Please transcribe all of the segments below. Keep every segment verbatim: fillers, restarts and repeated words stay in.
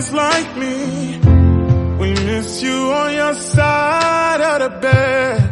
just like me. We miss you on your side of the bed.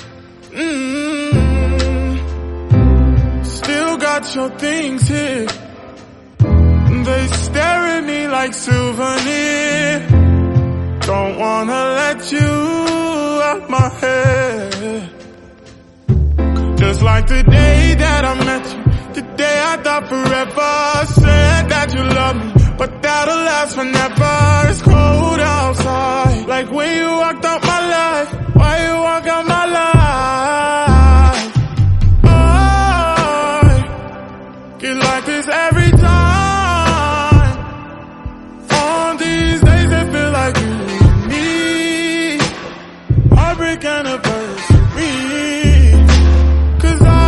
Mm-hmm. Still got your things here. They stare at me like souvenirs. Don't wanna let you out my head. Just like the day that I met you, the day I thought forever. Said that you love me, but that'll last forever. It's cold outside, like when you walked out my life. Why you walk out my life? I get like this every time. On these days it feel like you and me. Heartbreak Anniversary. Cause I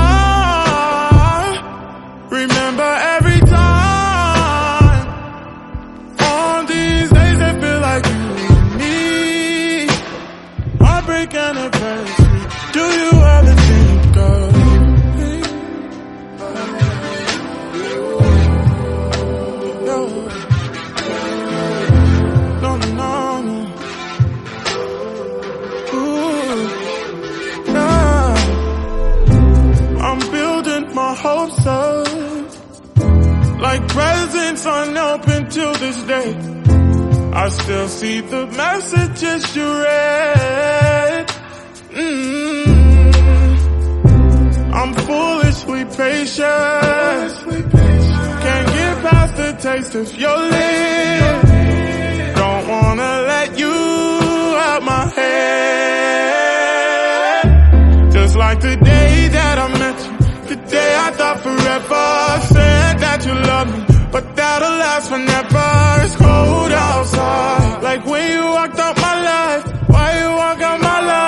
remember every time. On these days it feel like you and me. Heartbreak Anniversary. Do you ever think of me? No, no, no, no. Ooh, nah. I'm building my hopes up, like presents unopened till this day. I still see the messages you read. Mm-hmm. I'm foolishly patient. Can't get past the taste of your lips. Don't wanna let you out my head. Just like the day that I met you, the day I thought forever. Said that you love me, but that'll last forever. It's cold outside, like when you walked out my life. Why you walk out my life?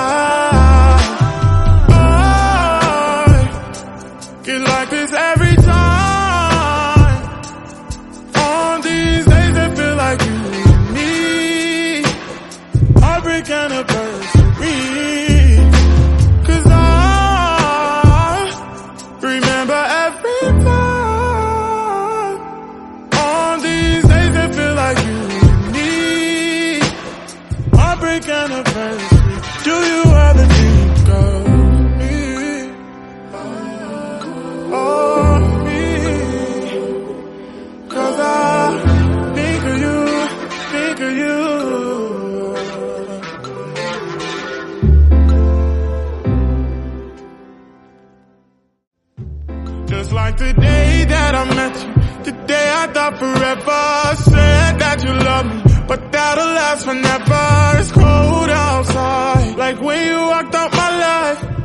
I get like this every time. On these days it feel like you and me. Heartbreak Anniversary. Cause I remember every time. On these days it feel like you and me. Heartbreak Anniversary. Do you ever think of me? Oh, me. Cause I think of you, think of you. Just like the day that I met you, the day I thought forever. Said that you love me, but that'll last forever. It's cold outside, like when you walked out my life.